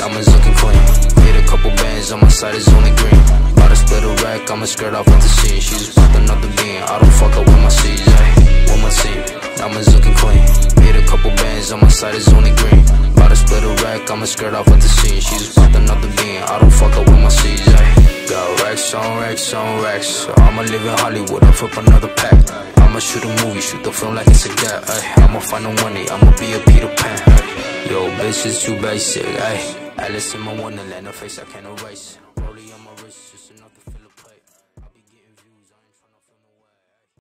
diamonds looking clean. Made a couple bands on my side, it's only green. About to split a rack, I'ma skirt off with the scene. She just popped another bean, I don't fuck up with my seeds, ayy. With my team, diamonds looking clean. Made a couple bands on my side, it's only green. About to split a rack, I'ma skirt off with the scene. She just popped another bean, I don't fuck up with my seeds, ayy. Got racks on racks on racks, so I'ma live in Hollywood, I'll flip another pack. I'ma shoot a movie, shoot the film like it's a gap, ayy. I'ma find the money, I'ma be a Peter Pan, ayy. Yo, bitch is too basic, ayy. Alice in my wonderland, a face I can't erase.